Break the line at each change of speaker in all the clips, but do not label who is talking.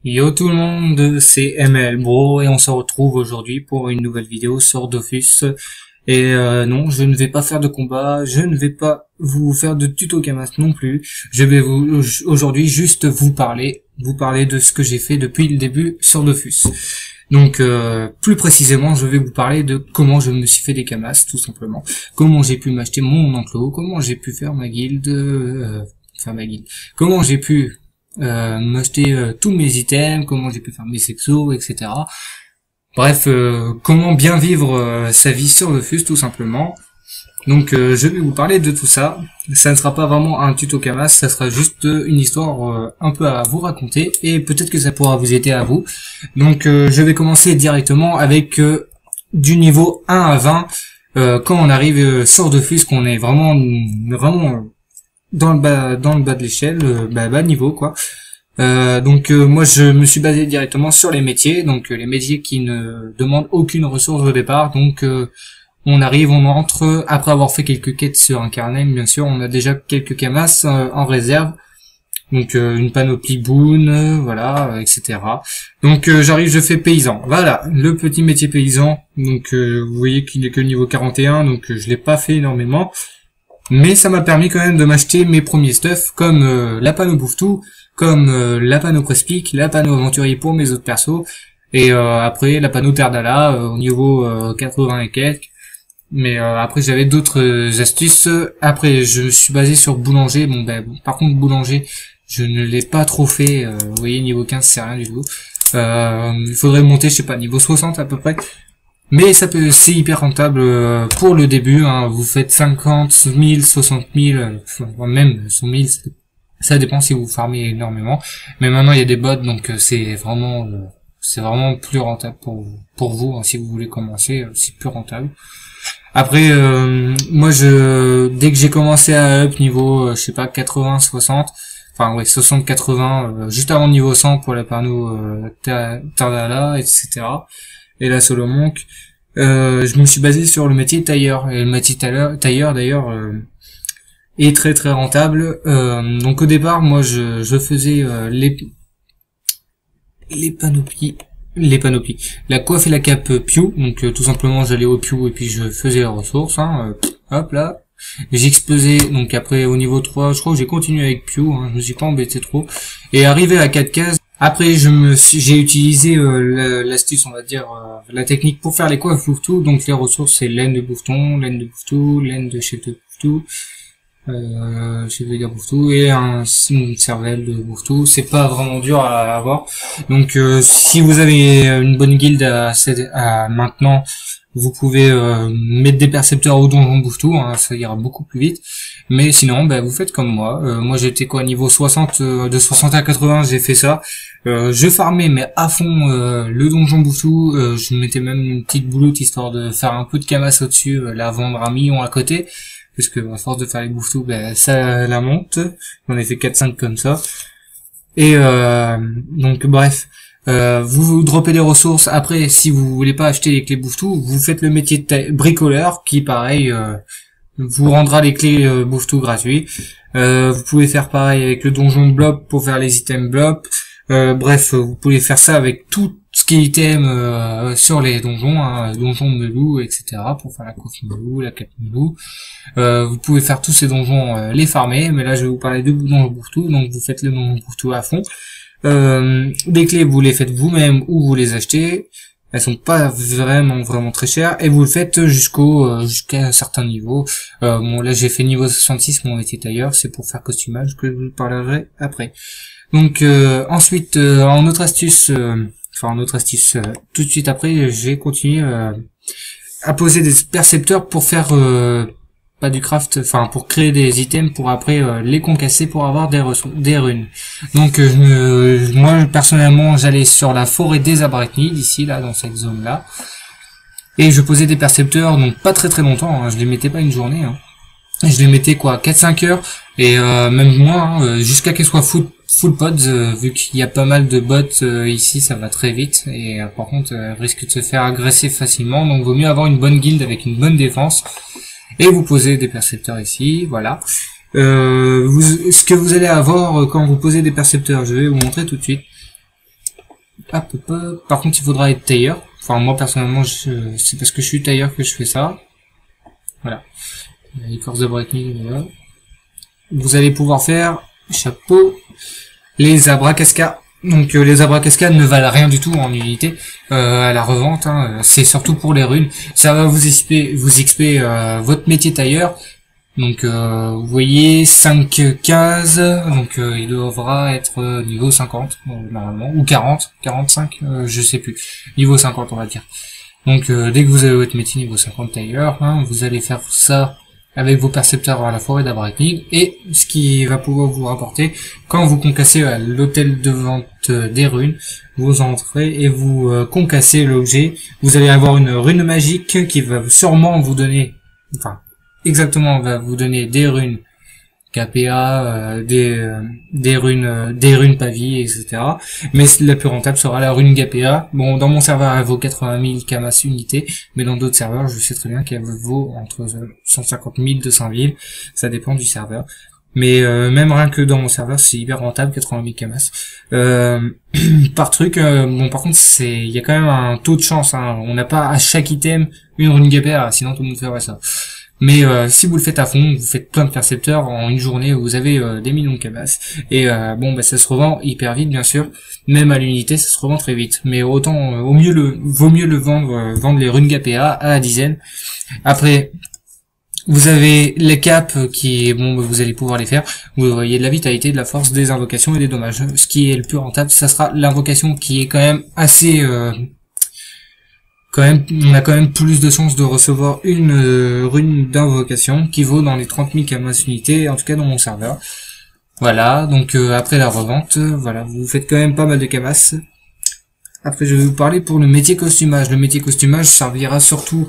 Yo tout le monde, c'est ML Bro et on se retrouve aujourd'hui pour une nouvelle vidéo sur Dofus. Et non, je ne vais pas faire de combat, je ne vais pas vous faire de tuto Camas non plus. Je vais aujourd'hui juste vous parler de ce que j'ai fait depuis le début sur Dofus. Donc plus précisément, je vais vous parler de comment je me suis fait des Camas, tout simplement. Comment j'ai pu m'acheter mon enclos, comment j'ai pu faire ma guilde, comment j'ai pu m'acheter tous mes items, comment j'ai pu faire mes sexos, etc. Bref, comment bien vivre sa vie sur Dofus, tout simplement. Donc je vais vous parler de tout ça. Ça ne sera pas vraiment un tuto Camas, ça sera juste une histoire un peu à vous raconter, et peut-être que ça pourra vous aider à vous. Donc je vais commencer directement avec du niveau 1 à 20, quand on arrive sur Dofus, qu'on est vraiment dans le bas de l'échelle, bas niveau quoi. Donc moi je me suis basé directement sur les métiers, donc les métiers qui ne demandent aucune ressource au départ. Donc on arrive, on entre, après avoir fait quelques quêtes sur un carnet, bien sûr, on a déjà quelques camas en réserve. Donc une panoplie boon, voilà, etc. Donc j'arrive, je fais paysan. Voilà, le petit métier paysan. Donc vous voyez qu'il est que niveau 41, donc je l'ai pas fait énormément. Mais ça m'a permis quand même de m'acheter mes premiers stuff, comme la panneau bouffe-tout, comme la panneau Prespic, la panneau aventurier pour mes autres persos, et après la panneau terre d'Ala au niveau 80 et quelques. Mais après j'avais d'autres astuces. Après je me suis basé sur boulanger. Bon par contre boulanger je ne l'ai pas trop fait. Vous voyez niveau 15 c'est rien du tout. Il faudrait monter, je sais pas, niveau 60 à peu près. Mais c'est hyper rentable pour le début, hein. Vous faites 50 000, 60 000, même 100 000, ça dépend si vous farmez énormément. Mais maintenant il y a des bots, donc c'est vraiment plus rentable pour vous, hein. Si vous voulez commencer, c'est plus rentable. Après moi dès que j'ai commencé à up niveau je sais pas 80, 60, enfin ouais 60, 80, juste avant niveau 100 pour la panneau Tardala, etc. et la solo monk, je me suis basé sur le métier tailleur, et le métier tailleur d'ailleurs est très très rentable. Donc au départ moi je faisais les panoplies, la coiffe et la cape Pew. Donc tout simplement j'allais au Pew et puis je faisais les ressources, hein, hop là, j'explosais. Donc après au niveau 3 je crois que j'ai continué avec Pew, hein, je me suis pas embêté trop, et arrivé à 4 cases. Après j'ai utilisé l'astuce, on va dire, la technique pour faire les coiffes bouffe-tout. Donc les ressources c'est laine de bouffe-tout, laine de chef de bouffe-tout, chef de guerre bouffe-tout, et une cervelle de bouffe-tout. C'est pas vraiment dur à avoir. Donc si vous avez une bonne guilde à maintenant, vous pouvez mettre des percepteurs au donjon bouffe-tout, hein, ça ira beaucoup plus vite. Mais sinon, vous faites comme moi. Moi j'étais niveau 60, de 60 à 80, j'ai fait ça. Je farmais mais à fond le donjon bouffe-tout. Je mettais même une petite bouloute histoire de faire un peu de camas au-dessus, la vendre à million à côté. Parce que à force de faire les bouffe-tout, ça la monte. J'en ai fait 4-5 comme ça. Et donc bref. Vous droppez des ressources. Après, si vous voulez pas acheter les clés bouffe-tout, vous faites le métier de bricoleur qui, pareil, vous rendra les clés bouffe-tout gratuits. Vous pouvez faire pareil avec le donjon blob pour faire les items blob. Bref, vous pouvez faire ça avec tout ce qui est item sur les donjons, hein, donjon melou, etc. pour faire la coiffe melou, la cape melou. Vous pouvez faire tous ces donjons, les farmer. Mais là, je vais vous parler de donjon bouffe-tout. Donc, vous faites le donjon bouffe-tout à fond. Des clés vous les faites vous-même ou vous les achetez, elles sont pas vraiment très chères, et vous le faites jusqu'à un certain niveau. Bon là j'ai fait niveau 66 mon métier tailleur, c'est pour faire costumage que je vous parlerai après. Donc ensuite en autre astuce, tout de suite après j'ai continué à poser des percepteurs pour faire pas du craft, enfin pour créer des items pour après les concasser pour avoir des runes. Donc moi personnellement j'allais sur la forêt des arachnides ici là dans cette zone là, et je posais des percepteurs, donc pas très longtemps, hein, je les mettais pas une journée, hein. Je les mettais 4-5 heures, et même moins, hein, jusqu'à qu'elles soient full pods, vu qu'il y a pas mal de bots ici, ça va très vite, et par contre risque de se faire agresser facilement, donc vaut mieux avoir une bonne guilde avec une bonne défense. Et vous posez des percepteurs ici, voilà. Ce que vous allez avoir quand vous posez des percepteurs, je vais vous montrer tout de suite. Hop, hop, hop. Par contre, il faudra être tailleur. Enfin, moi, personnellement, c'est parce que je suis tailleur que je fais ça. Voilà. Les courses de breaking, voilà. Vous allez pouvoir faire, chapeau, les abracascas. Donc les abracascas ne valent rien du tout en unité à la revente, hein. C'est surtout pour les runes. Ça va vous XP votre métier tailleur. Donc vous voyez 5 cases, donc il devra être niveau 50 normalement, ou 40, 45, je sais plus. Niveau 50 on va dire. Donc dès que vous avez votre métier niveau 50 tailleur, hein, vous allez faire ça avec vos percepteurs à la forêt d'Abracnid, et ce qui va pouvoir vous rapporter, quand vous concassez à l'hôtel de vente des runes, vous entrez et vous concassez l'objet, vous allez avoir une rune magique qui va sûrement vous donner, enfin, exactement, va vous donner des runes KPA, des runes pavis, etc. Mais la plus rentable sera la rune KPA. Bon, dans mon serveur, elle vaut 80 000 Kamas unités, mais dans d'autres serveurs, je sais très bien qu'elle vaut entre 150 000, 200 000. Ça dépend du serveur. Mais même rien que dans mon serveur, c'est hyper rentable, 80 000 Kamas. Par truc, bon, par contre, il y a quand même un taux de chance. Hein. On n'a pas à chaque item une rune KPA, sinon tout le monde ferait ça. Mais si vous le faites à fond, vous faites plein de percepteurs en une journée, vous avez des millions de Kamas. Et bon, bah ça se revend hyper vite, bien sûr. Même à l'unité, ça se revend très vite. Mais autant, vaut mieux le vendre les runes KPA à la dizaine. Après, vous avez les caps qui, bon, vous allez pouvoir les faire. Vous voyez de la vitalité, de la force, des invocations et des dommages. Ce qui est le plus rentable, ça sera l'invocation qui est quand même assez... on a quand même plus de chances de recevoir une rune d'invocation qui vaut dans les 30 000 Kamas unités, en tout cas dans mon serveur. Voilà, donc après la revente, voilà, vous faites quand même pas mal de Kamas. Après, je vais vous parler pour le métier costumage. Le métier costumage servira surtout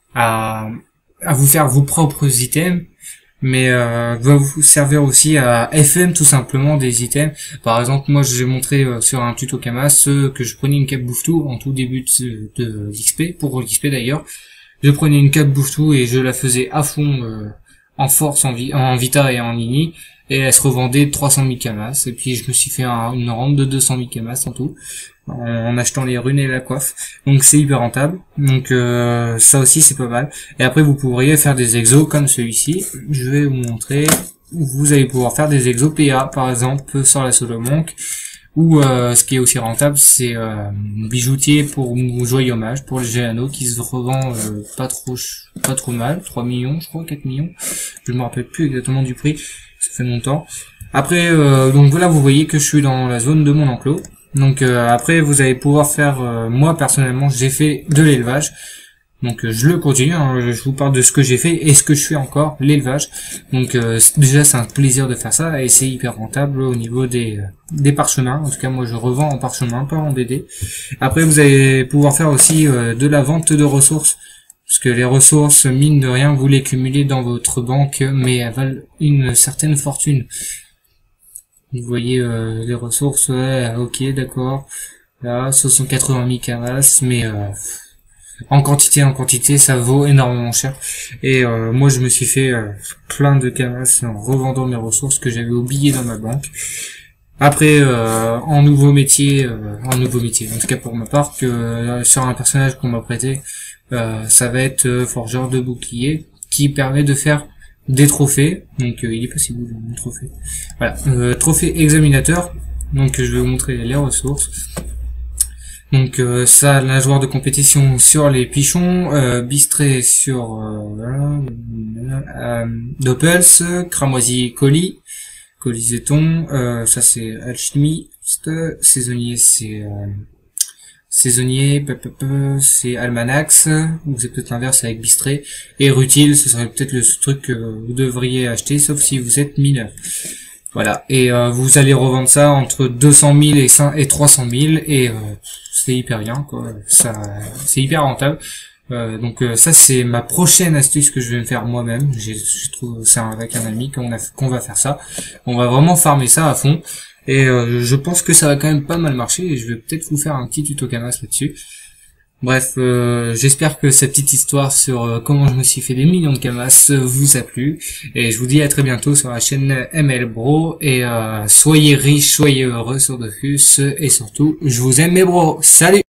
à vous faire vos propres items, mais va vous servir aussi à FM tout simplement des items. Par exemple, moi j'ai montré sur un tuto Kamas que je prenais une cape bouffe-tout en tout début de l'XP, pour l'XP d'ailleurs. Je prenais une cape bouffe-tout et je la faisais à fond en force, en vita et en ini, et elle se revendait 300 000 Kamas, et puis je me suis fait une rente de 200 000 Kamas en tout, en achetant les runes et la coiffe. Donc c'est hyper rentable, donc ça aussi c'est pas mal. Et après vous pourriez faire des exos comme celui-ci, je vais vous montrer. Vous allez pouvoir faire des exos PA par exemple sur la Solo Monk, ou ce qui est aussi rentable, c'est bijoutier pour joyeux hommage pour le Géano qui se revend pas trop mal, 3 millions je crois, 4 millions, je me rappelle plus exactement du prix, ça fait longtemps. Après donc voilà, vous voyez que je suis dans la zone de mon enclos. Donc après vous allez pouvoir faire, moi personnellement j'ai fait de l'élevage, donc je le continue, hein, je vous parle de ce que j'ai fait et ce que je fais encore, l'élevage. Donc déjà c'est un plaisir de faire ça et c'est hyper rentable au niveau des parchemins. En tout cas moi je revends en parchemin, pas en BD. Après vous allez pouvoir faire aussi de la vente de ressources, parce que les ressources, mine de rien, vous les cumulez dans votre banque, mais elles valent une certaine fortune. Vous voyez les ressources, ouais, ok, d'accord. Là, ce sont 80 000 Kamas, mais en quantité, ça vaut énormément cher. Et moi, je me suis fait plein de Kamas en revendant mes ressources que j'avais oubliées dans ma banque. Après, en nouveau métier, en tout cas pour ma part, que sur un personnage qu'on m'a prêté, ça va être forgeur de bouclier, qui permet de faire des trophées. Donc il est possible de trophée. Voilà, trophée examinateur. Donc je vais vous montrer les ressources. Donc ça, la joueur de compétition sur les pichons, bistré sur Doppels, cramoisi colis, coliséton, ça c'est alchimiste, saisonnier c'est almanax, ou c'est peut-être l'inverse avec bistré, et rutile, ce serait peut-être le truc que vous devriez acheter, sauf si vous êtes mineur. Voilà, et vous allez revendre ça entre 200 000 et 300 000, et c'est hyper bien, quoi. Ça, c'est hyper rentable. Donc ça c'est ma prochaine astuce que je vais me faire moi-même. Je trouve ça avec un ami qu'on va faire ça. On va vraiment farmer ça à fond. Et je pense que ça va quand même pas mal marcher, et je vais peut-être vous faire un petit tuto Kamas là-dessus. Bref, j'espère que cette petite histoire sur comment je me suis fait des millions de camas vous a plu. Et je vous dis à très bientôt sur la chaîne ML Bro. Et soyez riches, soyez heureux sur Dofus. Et surtout, je vous aime mes bros. Salut!